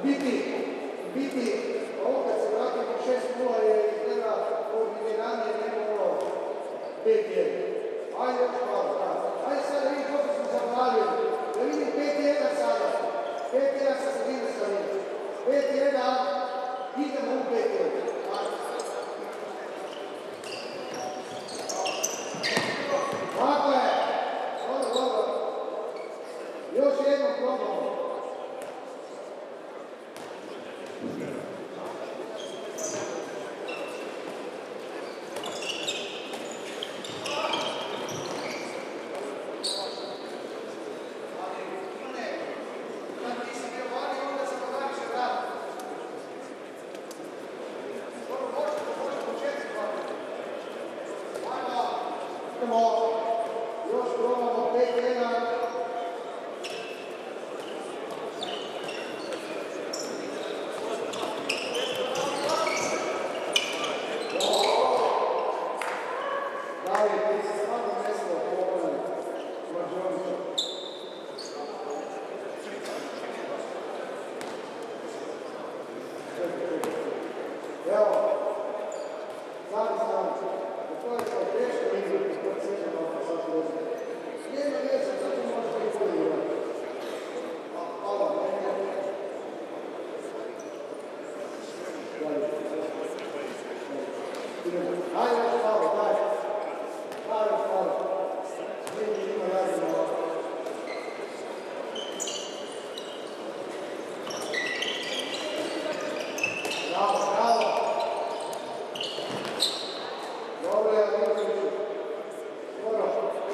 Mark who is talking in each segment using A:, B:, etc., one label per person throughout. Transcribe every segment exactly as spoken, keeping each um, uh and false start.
A: biti, biti, ovo kad se vratimo šest nula je izgleda koordiniranje nemalo pet jedan. Ajde još malo, da. Ajde sada vidim kako smo zaboravili. Da vidim pet jedan sada. pet jedan sa sredine sredine. pet jedan, idemo u pet jedan. Tako je. Dobro, dobro. Još jednom probamo. Još probamo pet jedan. Dali, ti si stvarno neslo povrani. Mađonića. Evo, stani, stani. To je kao teško igrati, to je sve kao sad ložiti. Jedna vjeća, sad ti možeš i bolje igrati. Hvala, ne, ne. Ajde, još malo, daj. Daj, još malo. Vidi, ima jasno malo. Bravo, bravo. Dobro je, Andrikoviću. Dobro.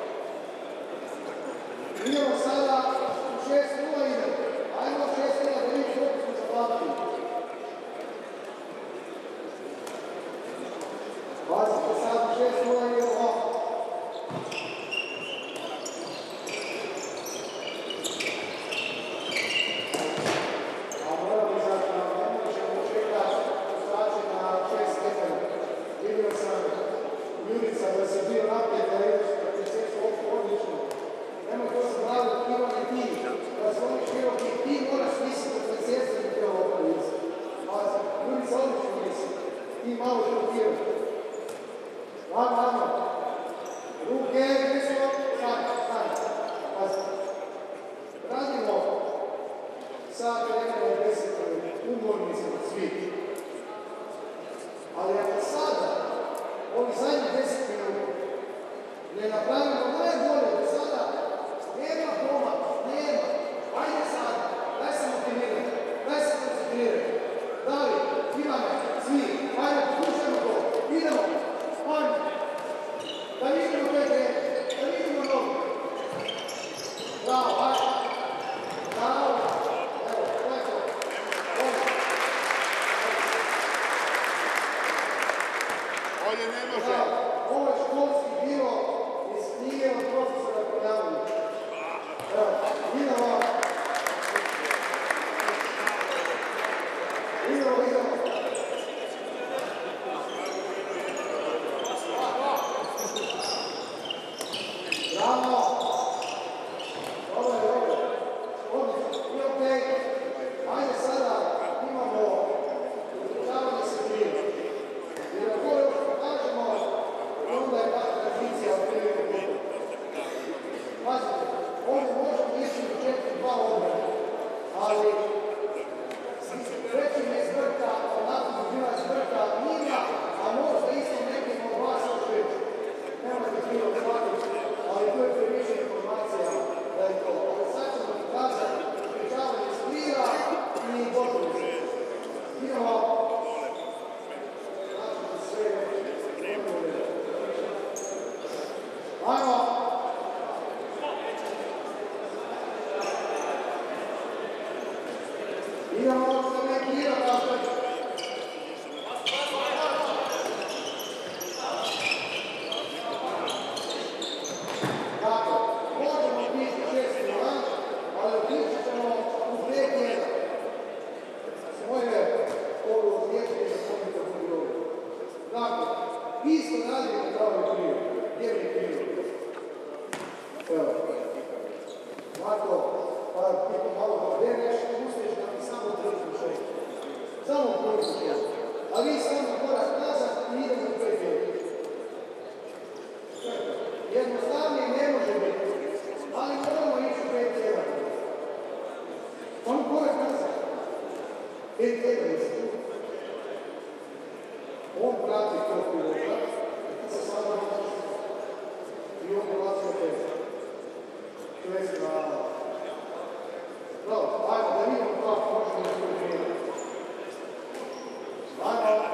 A: Idemo sada u šest nula idemo. Ajmo šest nula da vidimo koliko smo zaplatili. Pazite sad u šest nula idemo ovako. A moramo izaći na vremenu, ćemo čekati postaće na šest stepena. Vidio sam Jurica da se bio naprijed, da je da je sve odlično. Nemoj to se gledati, Ivan je ti. Da su oni široki, ti moraš misliti da se sjeća da treba ovdje misliti. Pazi, Jurica odlično misli. Ti malo širokirati. Lama, lama. Ruke, desno, stani, stani. Pazi. Radimo sad nekada deset umorni smo svi. Ali ako sada ovi zadnji deset minuta ne napravimo najbolje do sada, nema doma, nema. Ajde sad, daj se motivirati, daj se koncentrirati. Dali, Ivane, svi, ajde, slušajmo to, idemo, ajde. Da vidimo pet jedan, da vidimo nogu. Bravo, ajde. Bravo, evo, tako.
B: Bolje ne može.
A: Ovo je školski dio iz knjige od profesora Pojavljića. Evo, idemo. Idemo, idemo. Bravo. Dobro je, dobro. Odlično, i okej. Ajde sada imamo uključavanje se prije. Jer ako još pokažemo, onda je takva tranzicija od prije do prije. Pazite, ovdje možemo ići u četiri dva obrana, ali treći ne zbrka, onako bi bila zbrka njima, a možda isto nekim od vas još već. Nemojte krivo shvatiti, ali to je previše informacija da je to. Ali sad ćemo pokazati pričavanje skriva i gotovo se. Idemo. Ajmo! Idemo se neki igra tako. Dakle, možemo biti šest nula, ali otići ćemo u pet jedan. Svoje ovo odvjetke za pomite u grobu. Dakle, isto radimo kao i prije. Gdje mi je prije? Evo. Ovako, pa ti malo da verješ, uspješ da mi samo držiš Samo korak nazad. Pet tega nisi tu. On prati tog pilota, ti se sada vraćaš i on prolazi od tebe. To je strana. Bravo, ajmo da vidimo kako možemo da izgledati. Ajmo.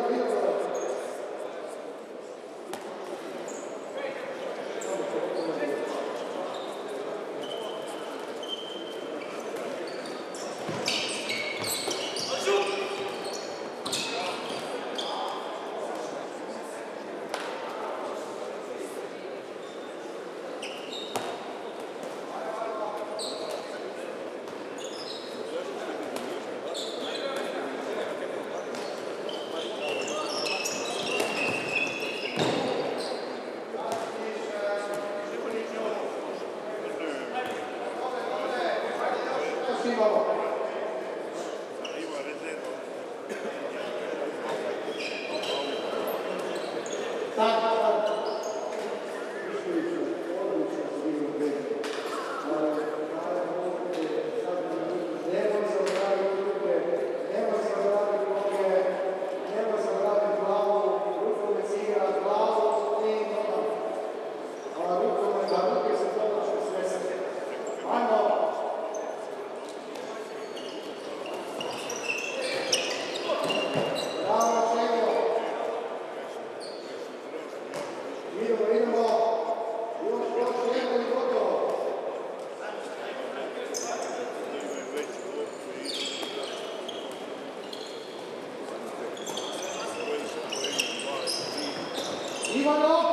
A: Ivano!